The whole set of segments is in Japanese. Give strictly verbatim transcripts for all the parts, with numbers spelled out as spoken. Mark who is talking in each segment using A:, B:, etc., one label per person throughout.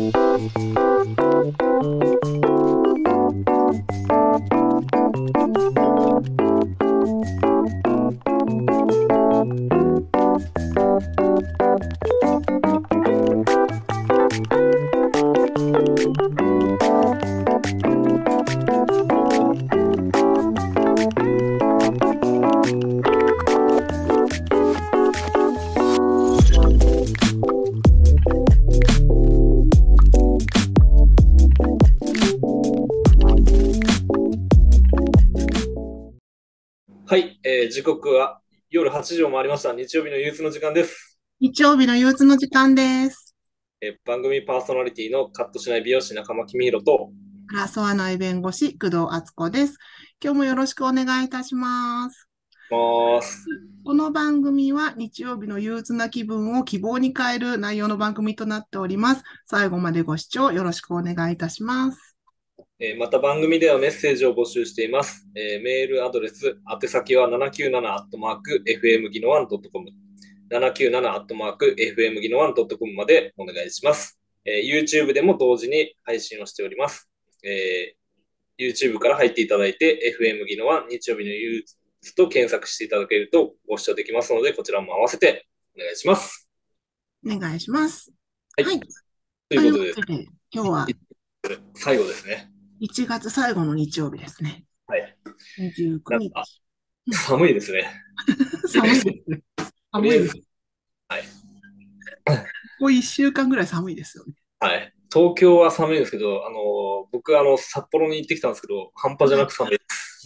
A: はい、えー時刻は夜はちじを回りました。日曜日の憂鬱の時間です。
B: 日曜日の憂鬱の時間です。
A: えー番組パーソナリティのカットしない美容師中間公宏と、
B: 争わない弁護士、工藤敦子です。今日もよろしくお願いいたします。
A: ます。
B: この番組は日曜日の憂鬱な気分を希望に変える内容の番組となっております。最後までご視聴よろしくお願いいたします。
A: えーまた番組ではメッセージを募集しています。えーメールアドレス、宛先はななきゅうななアットマーク エフエム ギノワンドットコム、ななきゅうななアットマーク エフエム ギノワンドットコムまでお願いします。えー YouTube でも同時に配信をしております。えー YouTube から入っていただいて、エフエム ギノワン日曜日の憂鬱と検索していただけるとご視聴できますので、こちらも合わせてお願いします。
B: お願いします。
A: はい。
B: はい。という
A: ということで、
B: わけで、今日は
A: 最後ですね。
B: いちがつ最後の日曜日ですね。
A: はい。
B: 29
A: なんか、
B: 日。うん、
A: 寒いですね。
B: 寒いですね。
A: とりあえず、
B: 寒いです。
A: はい。
B: ここいっしゅうかんぐらい寒いですよね。
A: はい。東京は寒いんですけど、あの、僕、あの、札幌に行ってきたんですけど、半端じゃ
B: はい。
A: なく寒いです。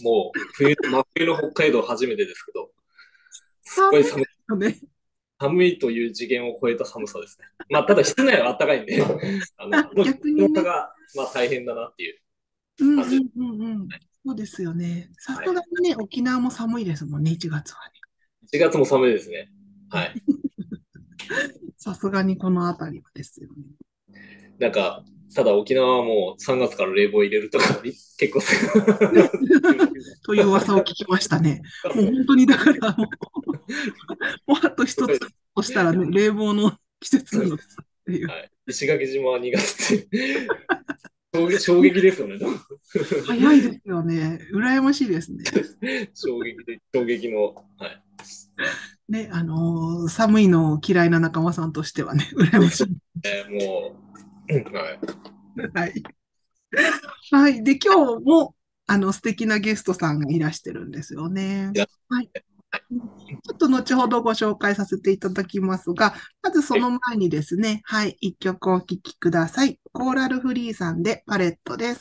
A: もう、冬、真冬の北海道初めてですけど、すっごい
B: 寒いで
A: 寒い、
B: すよね。
A: 寒いという次元を超えた寒さですね。まあ、ただ室内は暖かいんで、あの、
B: あ、
A: もう、
B: 逆にね。
A: 気温差が、まあ、大変だなっていう
B: うんう
A: 感じです。
B: んうんうん。そうですよね。さす
A: はい。
B: がにね、沖縄も寒いですもんね、いちがつは
A: いちがつも寒いですね。は
B: ね。
A: い。
B: さすがにこのあたりはですよね。
A: なんか、ただ沖縄はもうさんがつから冷房入れるとか、結構
B: という噂を聞きましたね。もう本当にだからもう、もうあと一つとしたらね、冷房の季節なのかっていう。
A: はい。石垣島はにがつって衝撃、衝撃ですよね。
B: 早いですよね。羨ましいですね。
A: 衝撃で、衝撃の、はい。
B: ね、あのー寒いの嫌いな仲間さんとしてはね、羨ましい。
A: えーもう、はい。
B: はい。はい。で、今日も、あの、素敵なゲストさんがいらしてるんですよね。
A: いや、
B: はい。ちょっと後ほどご紹介させていただきますが、まずその前にですね、はい、一曲お聴きください。コーラルフリーさんでパレットです。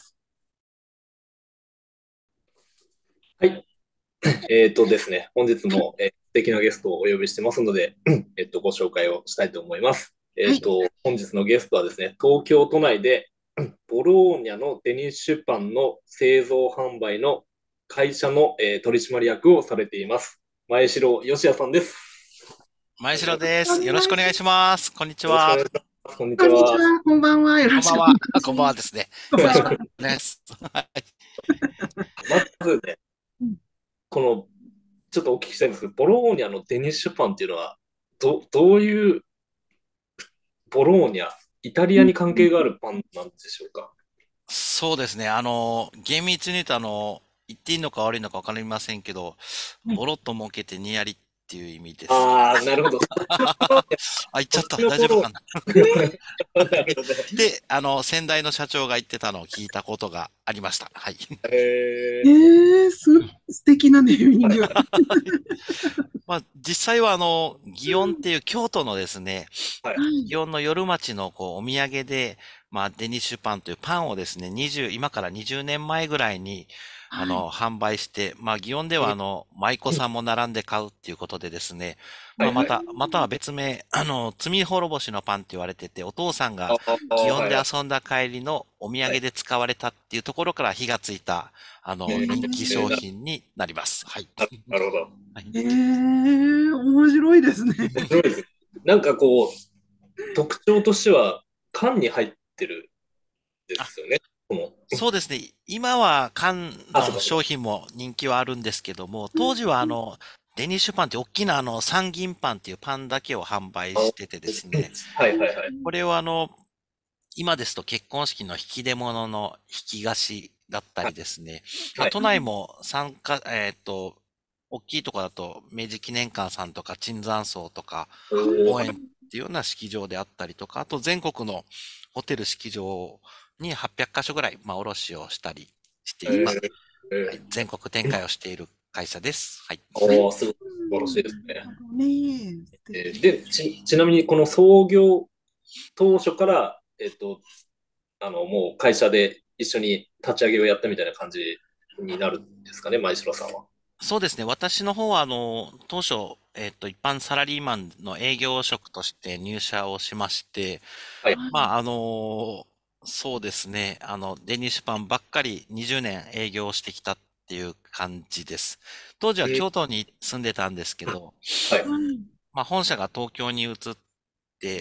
A: はい。えっとですね、本日も、えー素敵なゲストをお呼びしてますので、えっと、ご紹介をしたいと思います。え
B: はい。
A: っと、本日のゲストはですね、東京都内で、ボローニャのデニッシュパンの製造販売の会社の、えー取締役をされています。前城義也さんです。
C: 前
A: 前城よ
C: 城です。よろしくお願い
B: お願いし
C: します。こんにちは。
A: ろしくお願いします。こんに
B: ます。こんにち
A: ちは。
B: は。こんばんは。よろしくお願
C: こんばんは。あ、こんばん
B: いします。
C: はですね。
B: こんばんは。
C: よろしくお願いします。はい。
A: まずね、
B: うん、
A: この、ちょっとお聞きしたいんですけど、ボローニャのデニッシュパンっていうのは、ど、どういうボローニャ、イタリ
B: うん、
A: アに関係があるパンなんでしょうか？
C: そうですね。あの、厳密に言うと、あの、言っていいのか悪いのかわかりませんけど、
B: はい。
C: ボロッと儲けてにやりっていう意味です。
A: ああ、なるほど。
C: あ、言っち
A: そっ
C: ゃった。
A: ちのボロー
C: 大丈夫かな。
A: ニャ。なるほど。
C: で、あの、先代の社長が言ってたのを聞いたことがありました。はい。
B: え
A: え
B: ー、す、素敵なネーミング。
C: まあ、実際はあの、祇園っていう京都のですね、
A: ー、はい。
B: はい。
C: 祇園の夜町のこうお土産で、まあ、デニッシュパンというパンをですね、にじゅう、今からにじゅうねんまえぐらいに、あ
B: はい。
C: の、販売して、まあ、祇園ではあの、舞妓さんも並んで買うっていうことでですね、まあ、
A: はいはい。
C: また、または別名、あの、罪滅ぼしのパンって言われてて、お父さんが
A: ああ、
C: 祇園で
A: はいはい。
C: 遊んだ帰りのお土
A: はい。
C: 産で使われたっていうところから火がついた、あ
B: え
C: の、人気
B: ー、
C: 商
A: えー、な、
C: 品になります。はい。
A: なるほど。
C: はい。
B: えー、面白いですね。
A: 面白いですね。なんかこう、特徴としては、缶に入ってるんで
C: あ、
A: すよね。この、
C: そうですね。今は缶
A: あ、そう
C: の
A: かそうか。
C: 商品も人気はあるんですけども、当時はあの、デニッシュパンって大きなあの、三銀パンっていうパンだけを販売
A: あ、
C: しててですね、
A: はいはいはい。
C: これをあの、 今ですと結婚式の引き出物の引き菓子だったりですね。まあ、
A: はい。
C: 都内も参加、えっと、大きいところだと明治記念館さんとか椿山荘とか
A: おー、
C: 応援っていうような式場であったりとか、あと全国のホテル式場にはっぴゃくかしょぐらい、まあ、卸をしたりして
A: えー
C: 今、はい、
A: えー
C: 全国展開をしている会社です。はい。
A: おー、すごい素晴らしいですね。
B: なるほどね。素敵。
A: えーで、ち、ちなみにこの創業当初から、えっと、あの、もう会社で一緒に立ち上げをやったみたいな感じになるんですかね、前城さんは。
C: そうですね。私の方は、あの、当初、えっと、一般サラリーマンの営業職として入社をしまして、
A: はい。
C: まあ、あの、そうですね。あの、デニッシュパンばっかりにじゅうねん営業してきたっていう感じです。当時は
A: うん
C: 京都に住んでたんですけど、
A: はい。
B: はい。
C: まあ、本社が東京に移って、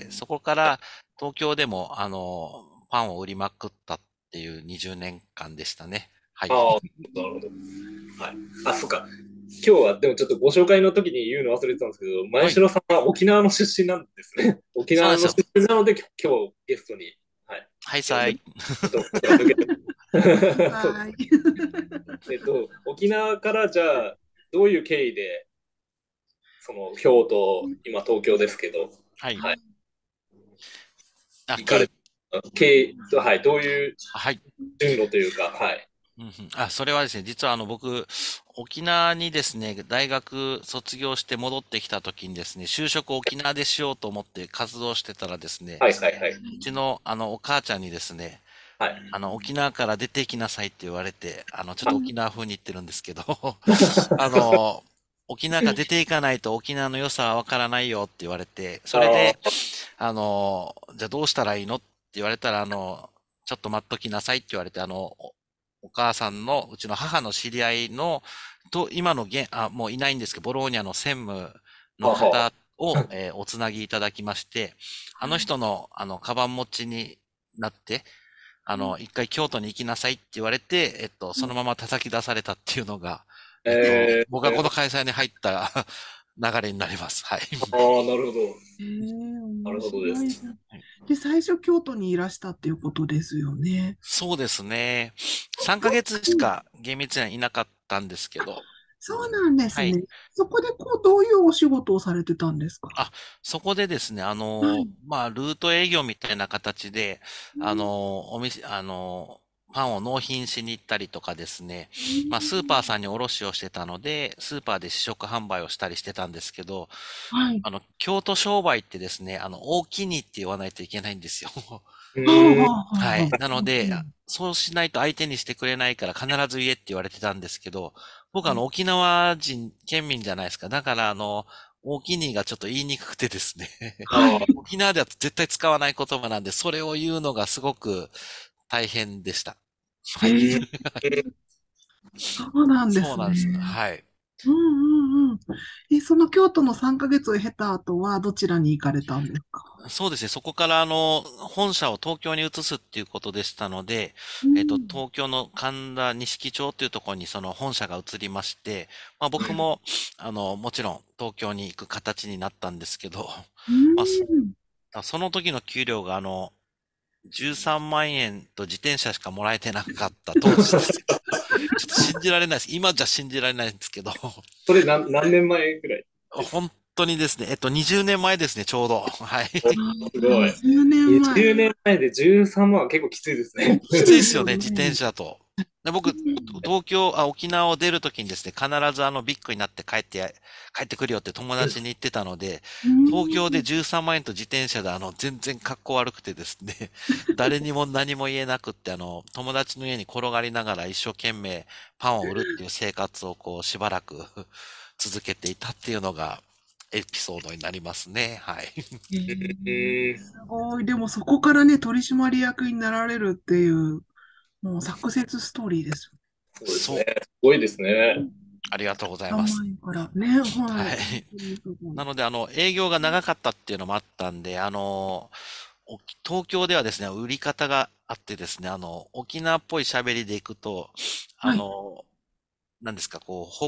C: そこから東京でも、あの、パンを売りまくったっていうにじゅうねんかんでしたね。はい。
A: ああ、なるほど。はい。あ、そっか。今日は、でもちょっとご紹介の時に言うの忘れてたんですけど、前
C: はい。
A: 城さんは沖縄の出身なんですね。沖縄の出
C: そうなんですよ。
A: 身なので、きょ今日ゲストに、はい、
C: はい、
A: 呼んで、
C: さい。
A: ちょっと声が抜けて。そうです。
B: はい。
A: えっと、沖縄からじゃあ、どういう経緯で、その京都、今東京ですけど、
C: はい。
A: はい、
C: あ、経緯。
A: 行かれた経緯、はい、どういう
C: はい。
A: 順路というか、はい。
C: うんうん、あ、それはですね、実はあの僕、沖縄にですね、大学卒業して戻ってきた時にですね、就職を沖縄でしようと思って活動してたらですね、
A: はい、はい、はい。
C: うちのあのお母ちゃんにですね、
A: はい。
C: あの沖縄から出て行きなさいって言われて、あのちょっと沖
A: あ
C: 縄風に言ってるんですけど、あの、沖縄から出ていかないと沖縄の良さはわからないよって言われて、それで、
A: あ
C: あの、じゃあどうしたらいいのって言われたら、あの、ちょっと待っときなさいって言われて、あの、おお母さんの、うちの母の知り合いの、と、今の現、あ、もういないんですけど、ボローニャの専務の
A: はは
C: 方を、えーおつなぎいただきまして、あの人の、あの、カバン持ちになって、あの、一回京都に行きなさいって言われて、えっと、そのまま叩き出されたっていうのが、えっと、
A: え
C: 僕がこの会社に入った流れになります。はい。
A: ー、ああ、なるほど。
B: えー、
A: なる
B: 面
A: ほどです。
B: 白いです。で、最初京都にいらしたっていうことですよね。
C: そうですね。さんかげつしか厳密にはいなかったんですけど、
B: そうなんです
C: はい。
B: ね。そこでこう、どういうお仕事をされてたんですか？
C: あ、そこでですね、あの、
B: はい。
C: まあ、ルート営業みたいな形で、あ
B: うん。
C: の、お店、あの、パンを納品しに行ったりとかですね、
B: う
C: まあ、スーパー
B: ん。
C: さんに卸をしてたので、スーパーで試食販売をしたりしてたんですけど、
B: はい。
C: あの、京都商売ってですね、あの、大きにって言わないといけないんですよ。
A: う
B: はあ、
A: ーん。
B: はあ、はあ、は
C: はい。
B: あ。
C: なので、
B: うん
C: そうしないと相手にしてくれないから必ず言えって言われてたんですけど、僕
B: うん。
C: あの沖縄人、県民じゃないですか。だからあの、大きにがちょっと言いにくくてですね。
B: はい。
C: 沖縄では絶対使わない言葉なんで、それを言うのがすごく大変でした。はい。
B: えー、
A: うん
B: そうなんです
C: そうなんです。
B: ね。
C: はい。
B: うんうんうん。え、その京都のさんかげつを経た後はどちらに行かれたんですか？
C: そうですね。そこからあの、本社を東京に移すっていうことでしたので、えっと、
B: うん。
C: 東京の神田錦町っていうところにその本社が移りまして、まあ僕も、あの、もちろん東京に行く形になったんですけど、
B: う
C: まあ、そ
B: ん。
C: その時の給料があの、じゅうさんまん円と自転車しかもらえてなかった当時ですよ。ちょっと信じられないです。今じゃ信じられないんですけど、
A: それ何、何年前くらいですか？
C: 本当にですね、えっと、にじゅうねんまえですね、ちょうど。はい。
A: すごい。
B: にじゅうねんまえ。
A: にじゅうねんまえでじゅうさんまんは結構きついですね。
C: きついですよね、自転
B: ね。
C: 車と。で僕、
B: うん
C: 東京、あ、沖縄を出るときにですね、必ずあのビッグになって帰って、帰ってくるよって友達に言ってたので、
B: う
C: 東京で
B: ん。
C: じゅうさんまん円と自転車であの、全然格好悪くてですね、誰にも何も言えなくって、あの、友達の家に転がりながら一生懸命パンを売るっていう生活をこう、しばらく続けていたっていうのが、エピソードになりますね。はい。
B: え
A: う
B: ー、
A: ーん、
B: すごい。でもそこからね、取締役になられるっていう、もうサクセスストーリーです
A: そうですね。
C: そう。
A: すごいですね。
C: ありがとうござい
B: よ。3
C: ます。
B: 万円からね。はい。
C: はい。
B: 本当にすごい。
C: なので、あの、営業が長かったっていうのもあったんで、あの、お東京ではですね、売り方があってですね、あの、沖縄っぽい喋りでいくと、あ
B: はい。
C: の、何ですか、こう、保護と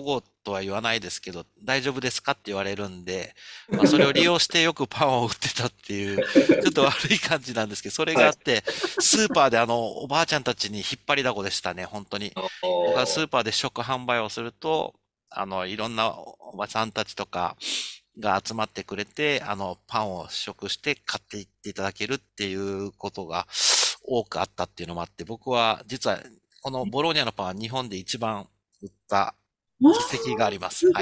C: とは言わないですけど、大丈夫ですかって言われるんで、まあ、それを利用してよくパンを売ってたっていう、ちょっと悪い感じなんですけど、それがあって、スーパーであの、おばあちゃんたちに引っ張りだこでしたね、本当に。僕はスーパーで試食販売をすると、あの、いろんなおばさんたちとかが集まってくれて、あの、パンを試食して買っていっていただけるっていうことが多くあったっていうのもあって、僕は実はこのボローニャのパンは日本で一番売った実績があります。はい。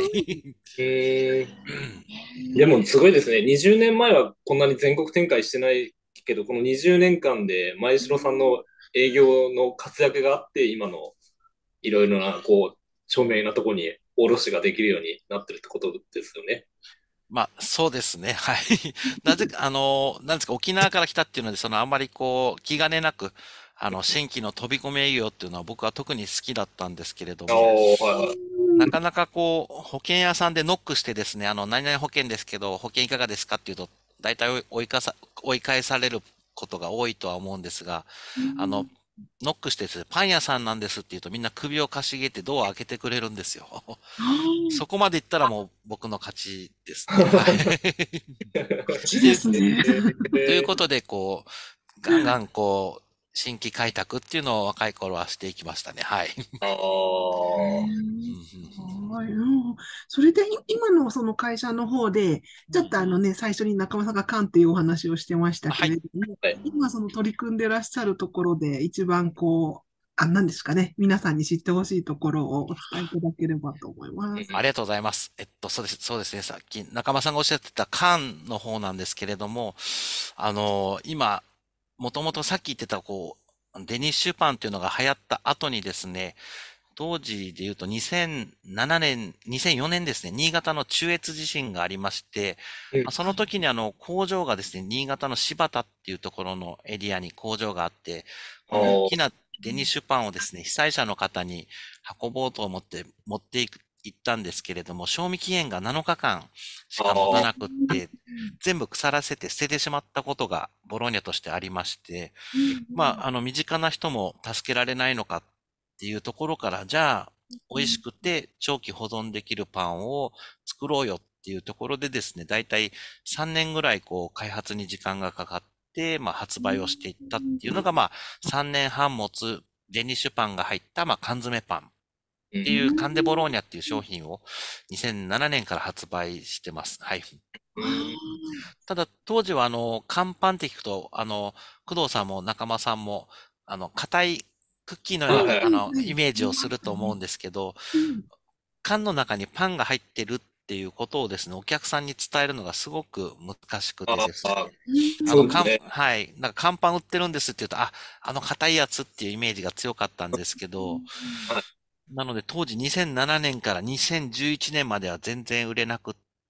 A: えー、でもすごいですね。にじゅうねんまえはこんなに全国展開してないけど、このにじゅうねんかんで前城さんの営業の活躍があって、今のいろいろな、こう、著名なところに卸ができるようになってるってことですよね。
C: まあ、そうですね。はい。なぜか、あの、なんですか、沖縄から来たっていうので、そのあんまりこう、気兼ねなく、あの、新規の飛び込み営業っていうのは僕は特に好きだったんですけれど
A: ああ、
C: も、
A: はいはい。
C: なかなかこう、保険屋さんでノックしてですね、あの、何々保険ですけど、保険いかがですかっていうと、大体追いかさ、追い返されることが多いとは思うんですが、あの、ノックしてですね、パン屋さんなんですって言うとみんな首をかしげてドアを開けてくれるんですよ。そこまで行ったらもう僕の勝ちですね。はい。
B: いいですね。
C: という
A: え
C: ことで、こう、ガンガンこう、新規開拓っていうのを若い頃はしていきましたね。はい。
A: ー、ああ、
B: はい、うん、それでい今のその会社の方で、ちょっとあのね、最初に中間さんがカンっていうお話をしてました
C: はい。
B: けれども、
A: はい。
B: 今その取り組んでらっしゃるところで一番こう、あ、何ですかね、皆さんに知ってほしいところをお伝えいただければと思います。
C: ありがとうございます。えっと、そうです、そうですね。さっき中間さんがおっしゃってた缶の方なんですけれども、あの、今、もともとさっき言ってた、こう、デニッシュパンっていうのが流行った後にですね、当時で言うとにせんななねん、にせんよねんですね、新潟の中越地震がありまして、
A: うん。
C: まあその時にあの工場がですね、新潟の新発田っていうところのエリアに工場があって、こ
A: あー、
C: の大きなデニッシュパンをですね、被災者の方に運ぼうと思って持っていく、行ったんですけれども、賞味期限がなのかかんしか持た
A: あー、
C: なくって、全部腐らせて捨ててしまったことがボローニャとしてありまして、まあ、あの、身近な人も助けられないのかっていうところから、じゃあ、美味しくて長期保存できるパンを作ろうよっていうところでですね、だいたいさんねんぐらいこう開発に時間がかかって、まあ発売をしていったっていうのが、まあさんねんはん持つデニッシュパンが入ったまあ缶詰パンっていうカンデボローニャっていう商品をにせんななねんから発売してます。はい。
A: うん。
C: ただ当時はあの、乾パンって聞くと、あの、工藤さんも仲間さんも、あの、硬いクッキーのような、
A: はいはい。
C: あの、イメージをすると思うんですけど、缶の中にパンが入ってるっていうことをですね、お客さんに伝えるのがすごく難しく
A: あ
C: てですね。
A: あ、
C: あの、乾、
A: そうですね。
C: はい。なんか乾パン売ってるんですって言うと、あ、あの硬いやつっていうイメージが強かったんですけど、
A: はい。
C: なので当時にせんななねんからにせんじゅういちねんまでは全然売れなくって、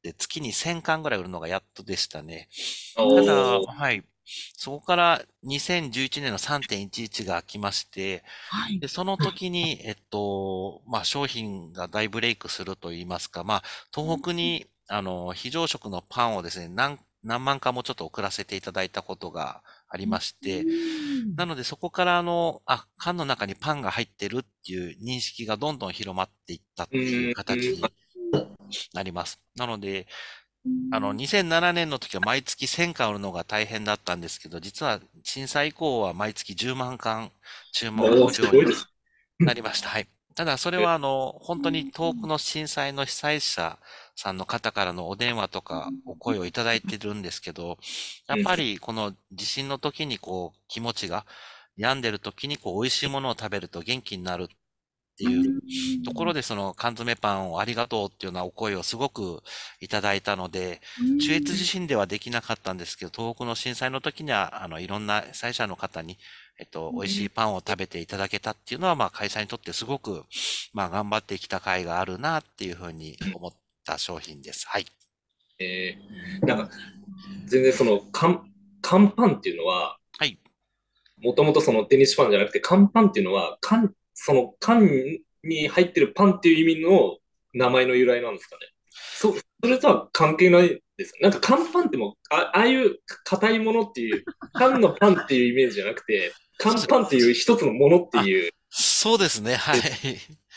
C: 月にせんかんぐらい売るのがやっとでしたね。ただ、
A: おー、
C: はい。そこからにせんじゅういちねんのさんてんいちいちが来まして、
B: はい。
C: で、その時に、えっと、まあ、商品が大ブレイクすると言いますか、まあ、東北に、あの、非常食のパンをですね、何、何万かもちょっと送らせていただいたことがありまして、なのでそこからあの、あ、缶の中にパンが入ってるっていう認識がどんどん広まっていったっ
A: う
C: ていう
A: ん、
C: 形になります。なので、あの、にせんななねんの時は毎月せんかん売るのが大変だったんですけど、実は震災以降は毎月じゅうまんかん注文が
A: おー、
C: 来るように
A: すごいです。
C: なりました。はい。ただ、それはあの、本当に遠くの震災の被災者さんの方からのお電話とかお声をいただいてるんですけど、やっぱりこの地震の時にこう、気持ちが病んでる時にこう、美味しいものを食べると元気になるっていうところで、その缶詰パンをありがとうっていうようなお声をすごくいただいたので、中越地震ではできなかったんですけど、東北の震災の時には、あの、いろんな被災者の方に、えっと、美味しいパンを食べていただけたっていうのは、まあ、会社にとってすごく、まあ、頑張ってきた甲斐があるなっていうふうに思った商品です。はい。
A: えー、なんか、全然その、乾、乾パンっていうのは、
C: はい。
A: もともとそのデニッシュパンじゃなくて、乾パンっていうのは、缶、その缶に入ってるパンっていう意味の名前の由来なんですかね。そ、それとは関係ないですか。なんか乾パンってもう、あ、ああいう硬いものっていう、缶のパンっていうイメージじゃなくて、乾パンっていう一つのものって
C: あ、
A: いう、
C: そうですね。はい。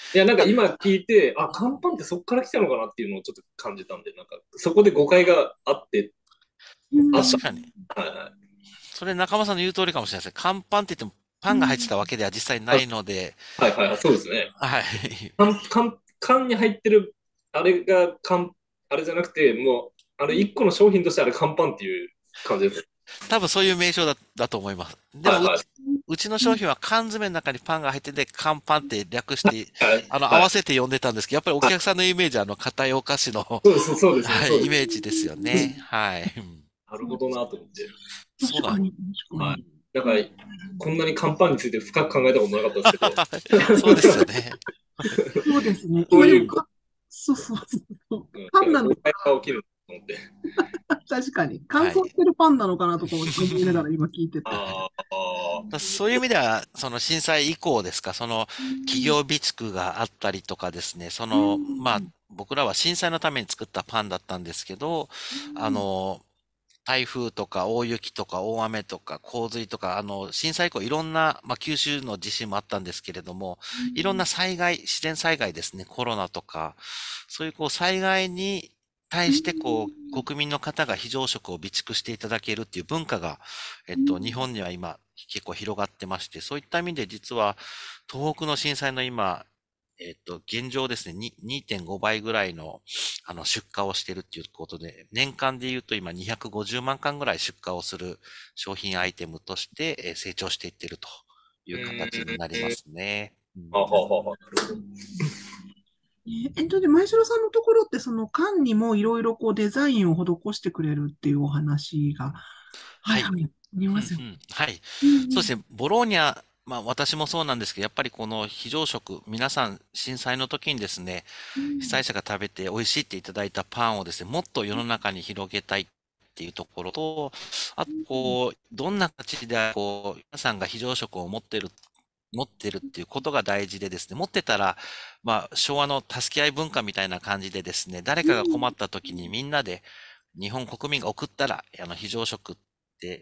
A: いや、なんか今聞いて、あ、乾パンってそこから来たのかなっていうのをちょっと感じたんで、なんか、そこで誤解があって、
B: うん
A: あっ
C: 確かに。
A: た。はいはい。
C: それ仲間さんの言う通りかもしれないですね。乾パンって言っても、パンが入ってたわけでは実際ないので、
A: はいはいはい、そうですね。
C: はい。
A: 缶、缶、缶に入ってる、あれが缶、あれじゃなくて、もう、あれ一個の商品としてあれ乾パンっていう感じです。
C: 多分そういう名称だ、だと思います。でもうち、
A: はいはい。
C: うちの商品は缶詰の中にパンが入ってて、乾パンって略して、
A: はい
C: あの、合
A: はい。
C: わせて呼んでたんですけど、やっぱりお客さんのイメージはあの、硬いお菓子の、
A: そうです、そうですね、
C: はい、イ
A: そうです。
C: メージですよね。はい。うん、
A: なるほどなと思って。
C: そうなん、
B: 確かに、確か
A: はい。
B: に。
A: だから、こんなに乾パンについて深く考えたことなかったですけど、
C: そうですよね。
B: そうですね。
A: そういう、
B: 今でもか、そうそうそう。
A: うん、
B: パンなの、
A: 誤解が起きると思って。
B: 確かに。乾
C: はい。
B: 燥してるパンなのかなとか思いながら今聞いてて。
A: ああ、
C: そういう意味では、その震災以降ですか、その企業備蓄があったりとかですね、その、まあ、僕らは震災のために作ったパンだったんですけど、あの、台風とか大雪とか大雨とか洪水とか、あの、震災以降いろんな、まあ、九州の地震もあったんですけれども、いろんな災害、自然災害ですね、コロナとか、そういうこう災害に対してこう、国民の方が非常食を備蓄していただけるっていう文化が、えっと、日本には今結構広がってまして、そういった意味で実は東北の震災の今、えっと、現状ですね、ににてんごばいぐらいの、あの、出荷をしているっていうことで、年間で言うと今にひゃくごじゅうまん缶ぐらい出荷をする商品アイテムとしてえー成長していっているとい
A: う
C: う形になり
A: ーん。
C: ますね。うん、
A: あははは。なるほど。
B: ええっと、で、前城さんのところって、その缶にもいろいろこうデザインを施してくれるっていうお話が、は
C: はい。
B: いはい、ありますよ。
C: うんうん、はい。
B: うん
C: そうですね。ボローニャ、まあ私もそうなんですけど、やっぱりこの非常食、皆さん震災の時にですね、被
B: うん
C: 災者が食べて美味しいっていただいたパンをですね、もっと世の中に広げたいっていうところと、あと、こう、どんな形で、こう、皆さんが非常食を持ってる、持ってるっていうことが大事でですね、持ってたら、まあ、昭和の助け合い文化みたいな感じでですね、誰かが困った時にみんなで日本国民が送ったら、あの、非常食って、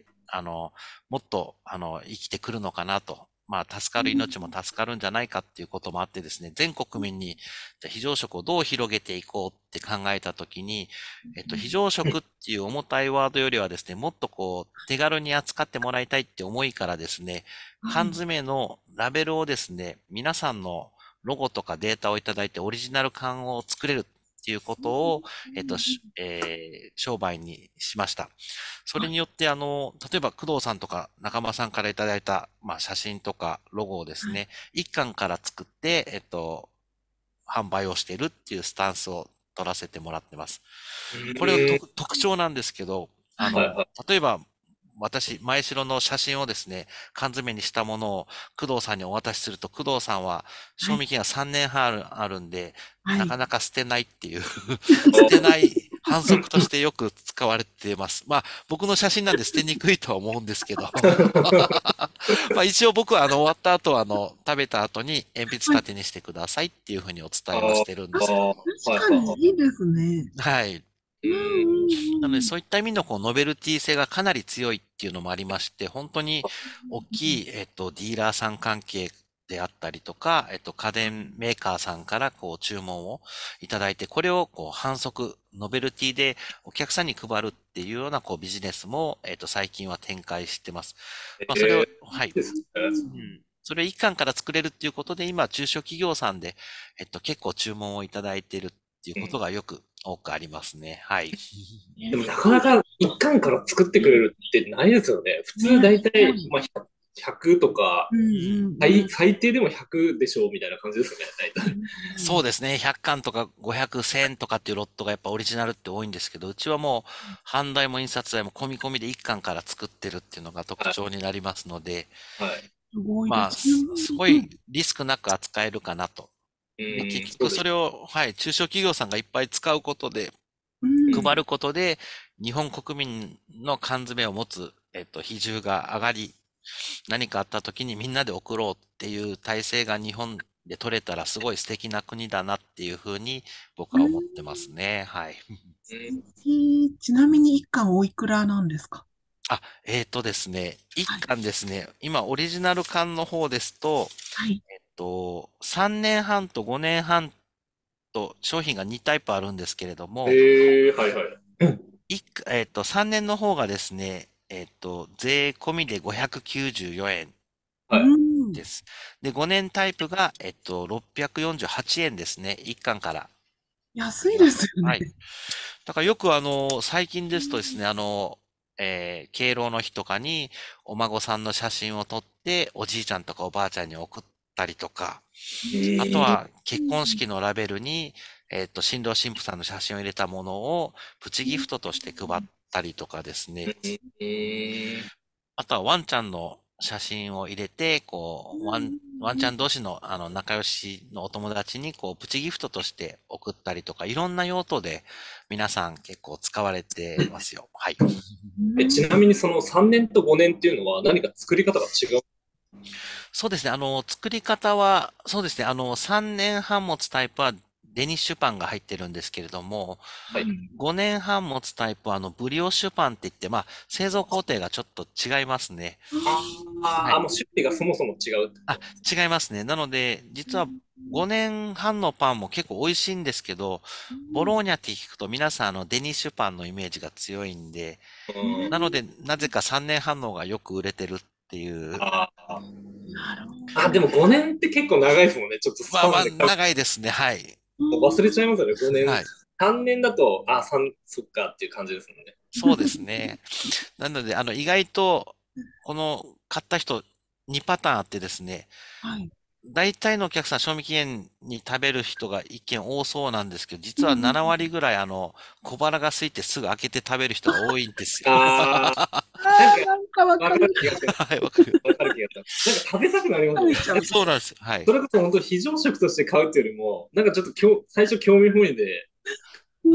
C: あの、もっと、あの、生きてくるのかなと。まあ、助かる命も助かるんじゃないかっていうこともあってですね、全国民に、じゃあ非常食をどう広げていこうって考えたときに、えっと、非常食っていう重たいワードよりはですね、もっとこう、手軽に扱ってもらいたいって思いからですね、缶詰のラベルをですね、皆さんのロゴとかデータをいただいてオリジナル缶を作れるっていうことを、えっと、しえー商売にしました。それによって、あの、例えば工藤さんとか仲間さんからいただいた、まあ、写真とかロゴをですね、一巻から作って、えっと、販売をしているっていうスタンスを取らせてもらってます。
A: う
C: これの
A: ーん。
C: 特特徴なんですけど、あの、
A: はいはい。
C: 例えば、私、前城の写真をですね、缶詰にしたものを工藤さんにお渡しすると、工藤さんは賞味期限がさんねんはんあるあるんで、なかなか捨てないっていう捨てない反則としてよく使われてます。まあ、僕の写真なんで捨てにくいとは思うんですけどまあ一応僕はあの終わった後はあの食べた後に鉛筆立てにしてくださいっていうふうにお伝えは
A: あ
C: してるん
A: あ、
C: ですけど。
A: はい
B: 確か
A: はいはい。
B: にいいですね。
C: はい。
A: う
B: うん
A: ーん。
C: なので
B: うん
C: そういった意味のこうノベルティ性がかなり強いっていうのもありまして、本当に大きい、えっと、ディーラーさん関係であったりとか、えっと、家電メーカーさんからこう注文をいただいて、これをこう反則、ノベルティでお客さんに配るっていうようなこうビジネスも、えっと、最近は展開してます。まあ、それを、
A: ええ、い
C: はい。
A: いですね。
C: うん。それを一貫から作れるっていうことで、今、中小企業さんで、えっと、結構注文をいただいているっていう
A: うん。
C: ことがよく多くありますね。はい。
A: でもなかなか一貫から作ってくれるってないですよね。普通
B: ね、
A: 大体、
B: すごい。
A: まあ、ひゃくとか、
B: うん
C: うん。
B: うん
A: 最、最低でもひゃくでしょうみたいな感じですよね、大体。
B: うん
C: そうですね。ひゃっかんとかごひゃく、せんとかっていうロットがやっぱオリジナルって多いんですけど、うちはもう、販売も印刷代も込み込みでいっかんから作ってるっていうのが特
A: はい。
C: 徴になりますので、
A: はい。
B: すごいで
C: まあ、
B: すね。
C: す、すご
B: うん
C: いリスクなく扱えるかなと。
A: う
C: で、
A: ーん、
C: 結局
A: そうです。
C: それを、はい、中小企業さんがいっぱい使うことで、
B: うん
C: 配ることで、日本国民の缶詰を持つ、えっと、比重が上がり、何かあった時にみんなで送ろうっていう体制が日本で取れたらすごい素敵な国だなっていうふうに僕
B: うん
C: は思ってますね。はい。
A: うん。
B: えーちなみに一貫おいくらなんですか？
C: あ、えーとですね、一
B: はい。
C: 巻ですね、今オリジナル缶の方ですと、
B: はい。
C: と、さんねんはんとごねんはんと商品がにタイプあるんですけれども、
A: えー、はいはい。
C: いえっと、さんねんの方がですね、えっと、税込みでごひゃくきゅうじゅうよえん
B: う
A: はい。
B: ん。
C: です。で、ごねんタイプが、えっと、ろっぴゃくよんじゅうはちえんですね。いっかんからあ
B: 安い
C: ります。
B: ですよね。
C: はい。だからよくあの、最近ですとですね、あの、えー敬老の日とかにお孫さんの写真を撮って、おじいちゃんとかおばあちゃんに送ったりとか、
A: うーん。
C: あとは結婚式のラベルに、えっと、新郎新婦さんの写真を入れたものをプチギフトとして配ったりとかです
A: う
C: ね。
A: ーん。
C: あとはワンちゃんの写真を入れて、こう、ワン、ワンちゃん同士のあの仲良しのお友達にこうプチギフトとして送ったりとか、いろんな用途で皆さん結構使われてますよ。はい。
A: え、ちなみにそのさんねんとごねんっていうのは何か作り方が違う？
C: そうですね。あの、作り方は、そうですね。あの、さんねんはん持つタイプはデニッシュパンが入ってるんですけれども、
A: はい。
C: ごねんはん持つタイプはあの、ブリオッシュパンって言って、まあ、製造工程がちょっと違いますね。は
A: ああ、
C: い。
A: もう種類がそもそも違うって
C: あ、
A: こ
C: 違いますね。なので、実はごねんはんのパンも結構美味しいんですけど、ボローニャって聞くと皆さんあのデニッシュパンのイメージが強いんで、
A: と？うん。
C: なので、なぜかさんねんはんの方がよく売れてるっていう。
A: あ
B: なる
A: あ。あ、でもごねんって結構長いですもんね。ちょっと
C: まあまあ、
A: さんで買う
C: 長いですね。はい。
B: ほ
A: 忘れちゃいますよね、ごねん。
C: はい。
A: さんねんだと、あ、さん、そっかっていう感じですもんね。
C: そうですね。なので、あの、意外と、この買った人にパターンあってですね、
B: はい。
C: 大体のお客さん、賞味期限に食べる人が一見多そうなんですけど、実は
B: うんうん。
C: なな割ぐらい、あの、小腹が空いてすぐ開けて食べる人が多いんですよ。
A: ああ、なんか、
B: ああ、なんかわ
A: わか
B: かる。
A: る気がする。
C: はい、わかる。
A: わかる気がする。なんか食べたくなりますもんね。
B: 食べちゃう。
C: そうなんですよ。はい。
A: それこそ本当非常食として買うっていうよりも、なんかちょっときょ最初興味本位で
B: うん。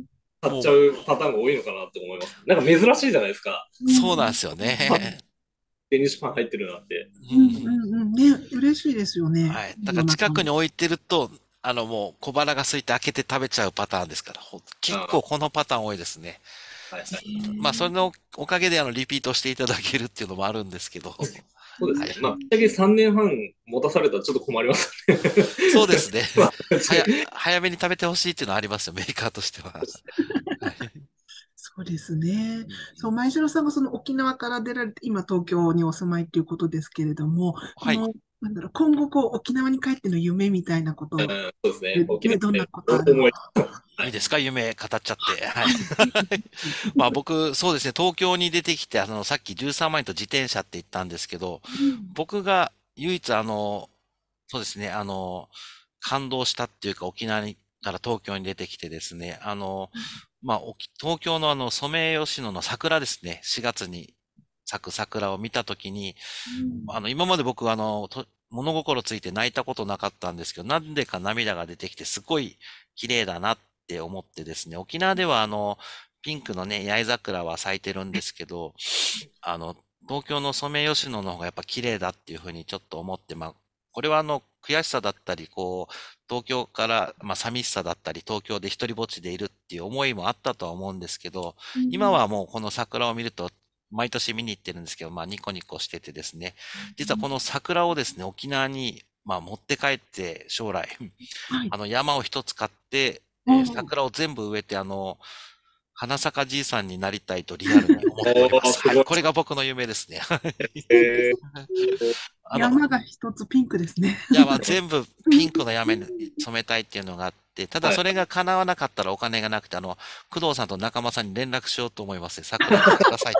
A: 買っちゃ
C: もう、
A: うパターンが多いのかなって思います。なんか珍しいじゃないですか。
C: そうなんですよ
A: あ、
C: ね。
A: デニッシュパン入ってるなって。
C: う
B: うん
C: ん。
B: うんうん。ね、嬉しいですよね。
C: はい。だから
B: 世の中も。
C: 近くに置いてると、あのもう小腹が空いて開けて食べちゃうパターンですから、ほ結
A: あ
C: 構このパターン多いですね。
A: あ、はいはい。
C: まあ、それのおかげであの、リピートしていただけるっていうのもあるんですけど。はい。
A: そうですね。まあ、ぶっちゃけさんねんはん持たされたらちょっと困りますね。
C: そうですね。
A: まあ、
C: はや、早めに食べてほしいっていうのはありますよ、メーカーとしては。はい。
B: そうですね。
C: うん
B: そう、前城さんがその沖縄から出られて、今東京にお住まいっていうことですけれども、こ
C: はい。
B: の、なんだろう、今後こう沖縄に帰っての夢みたいなこと
A: そうですね。
B: で、ね、どんな
A: 沖縄で
B: ことあるの
A: 思い、
B: か。
A: はい。
C: いいですか夢語っちゃって。はい。
B: はい。ぜひぜひ。
C: まあ僕、そうですね、東京に出てきて、あの、さっきじゅうさんまん円と自転車って言ったんですけど、
B: うん。
C: 僕が唯一あの、そうですね、あの、感動したっていうか、沖縄にから東京に出てきてですね、あの、まあ、沖東京のあの、ソメイヨシノの桜ですね、しがつに咲く桜を見たときに、
B: うん。
C: あの、今まで僕はあの、と物心ついて泣いたことなかったんですけど、なんでか涙が出てきて、すごい綺麗だなって思ってですね、沖縄ではあの、ピンクのね、八重桜は咲いてるんですけど、あの、東京のソメイヨシノの方がやっぱ綺麗だっていうふうにちょっと思って、まあ、これはあの、悔しさだったり、こう、東京から、まあ、寂しさだったり、東京で一人ぼっちでいるっていう思いもあったとは思うんですけど、今はもうこの桜を見ると、毎年見に行ってるんですけど、まあ、ニコニコしててですね、実はこの桜をですね、沖縄に、まあ、持って帰って将来、
B: はい。
C: あの山を一つ買って、えー
B: おー。
C: 桜を全部植えて、あの、花坂じいさんになりたいとリアルに思っておりま
A: おー、
C: す。はい。
A: すごい。
C: これが僕の夢ですね。
A: え
C: あの、
B: 山が一つピンクですね。
C: いや、まあ全部ピンクの山に染めたいっていうのがあって、た
A: ー、はい。
C: だそれが叶わなかったらお金がなくて、あの、工藤さんと仲間さんに連絡しようと思いますね。桜買ってくださいって。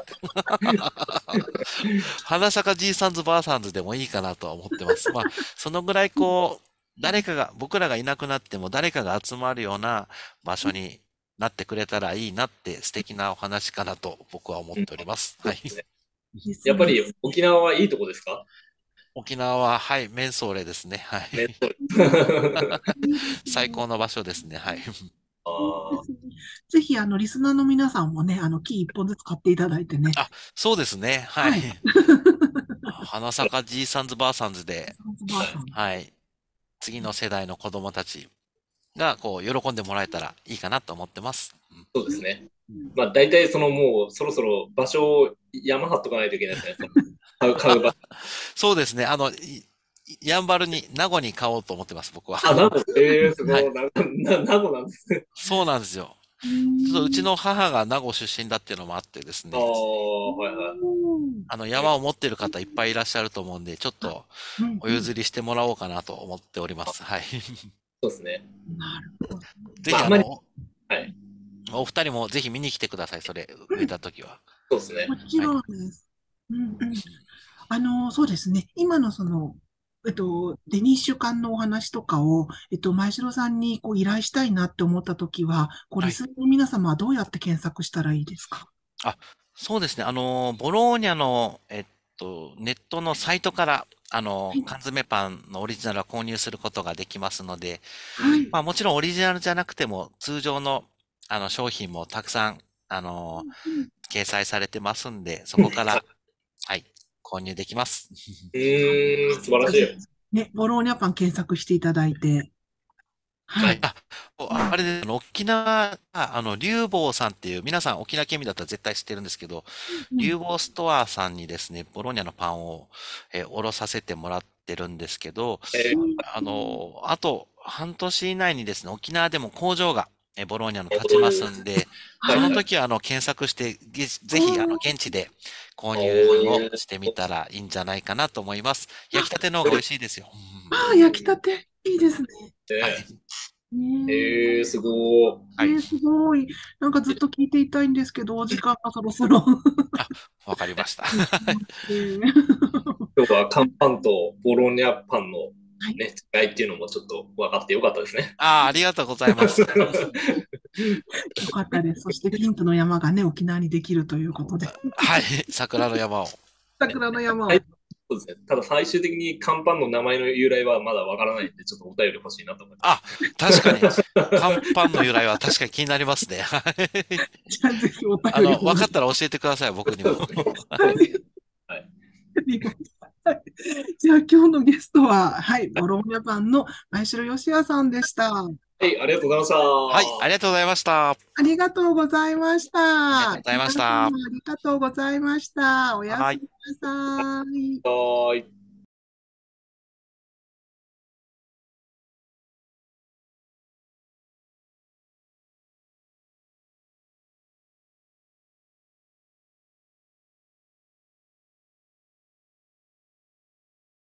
C: 花坂じいさんズばあさんズでもいいかなとは思ってます。まあ、そのぐらいこう、誰かが、僕らがいなくなっても誰かが集まるような場所になってくれたらいいなって素敵なお話かなと僕は思っております。はい。
B: です
A: やっぱ
B: ね。
A: り沖縄はいいとこですか？
C: 沖縄は、はい、メンソーレですね。は
A: ね、
C: い。
A: そうです。
B: いいです
C: 最
B: ね。
C: 高の場所ですね。はい。
A: あ
B: ですね。ぜひ、あの、リスナーの皆さんもね、あの、木一本ずつ買っていただいてね。
C: あ、そうですね。はい。
B: はい。
C: 花坂じいさんズばあさんズで、
B: ばあさん。
C: はい。次の世代の子供たちが、こう、喜んでもらえたらいいかなと思ってます。うん
A: そうですね。
C: うん、
A: まあ、大体そのもうそろそろ場所を山張っとかないといけないですね。その買う、買う場所。
C: そうですね。あの、いやんばるに、名護に買おうと思ってます、僕は。
A: あ、なご、ええすご、
C: はいい。
A: な、な、名護なんですね。
C: そうなんですよ。
B: う
C: ちょっとうち
B: ん。
C: の母が名護出身だっていうのもあってです
A: ああ、
C: ね、
A: はいはい。
C: あの、
A: え
C: 山を持ってる方いっぱいいらっしゃると思うんで、ちょっ
B: あ、
C: と
B: うんうん。
C: お譲りしてもらおうかなと思っております。はい。
A: そうですね。
B: なるほど。
C: ぜひ、
A: まあ、あんまり、
C: あの、
A: はい。
C: お二人もぜひ見に来てください、それ、植えた時は。
A: そうですね。
B: もち
C: はい。
B: ろんです。うんうん。あの、そうですね。今のその、えっと、デニッシュ缶のお話とかを、えっと、前城さんにこう依頼したいなって思ったときは、こう、
C: はい。
B: リスナーの皆様はどうやって検索したらいいですか？
C: あ、そうですね。あの、ボローニャの、えっと、ネットのサイトから、あの、
B: はい。
C: 缶詰パンのオリジナルは購入することができますので、
B: はい。
C: まあもちろんオリジナルじゃなくても、通常の、あの、商品もたくさん、あの、
B: うん。
C: 掲載されてますんで、そ
A: うん、
C: こから、
A: は
C: はい、購入できます。
A: い。うーん、素晴
B: じゃあぜ
A: らしい。
B: ひね、ボローニャパン検索していただいて、は
C: はい。
B: い。
C: あ、お
B: うん。
C: あれで、あの沖縄、ああの、竜坊さんっていう、皆さん沖縄県民だったら絶対知ってるんですけど、
B: うん。
C: 竜坊ストアさんにですね、ボローニャのパンを、えー、おろさせてもらってるんですけど、
A: えー、
C: あの、あと半年以内にですね、沖縄でも工場が、えーボローニャの
A: なるほ
C: 立ちますんで、その
B: はい。
A: はいはい。
C: 時はあの検索して、げぜひあの
B: おー。
C: 現地で購
A: お
C: 入を
A: ー、
C: してみたらいいんじゃないかなと思います。焼きた
B: あ、
C: ての方が美味しいですよ。うん
B: あー、焼きたて。いいですね。
C: はい。
A: ね
B: ね
A: えー、すごー。
C: はい。
B: え、ね、すごい。なんかずっと聞いていたいんですけど、お時間がそろそろ。
C: あ、わかりました。
B: 失礼しまして。
A: 今日は乾パンとボローニャパンの
B: はい。
A: ね、違いっていうのもちょっと分かってよかったですね。
C: ああ、ありがとうございます。
B: よかったです。そしてピンクの山がね、沖縄にできるということで。
C: はい。桜の山を。
B: 桜の山
A: はい、
B: を。
A: そうですね。ただ最終的に乾パンの名前の由来はまだ分からないんで、ちょっとお便り欲しいなと思いま
C: あ、
A: す。
C: 確かに。乾パンの由来は確かに気になりますね。はい。
B: じゃあぜひお
C: あの、
B: 便りを。
C: 分かったら教えてください、僕にも。
A: そうですね。
B: はい。
A: そうですね。はい。
B: はい。じゃあ今日のゲストは、はい、ボローニャパンの前城義也さんでした。
A: はい、ありがとうございまし
C: はい、あり
A: た。
C: がとうございました。あ
B: ありがとうございました。
C: りがとうございまし
B: 皆さん
C: た。
B: もありがとうございました。おや
C: はい。
B: すみなさい。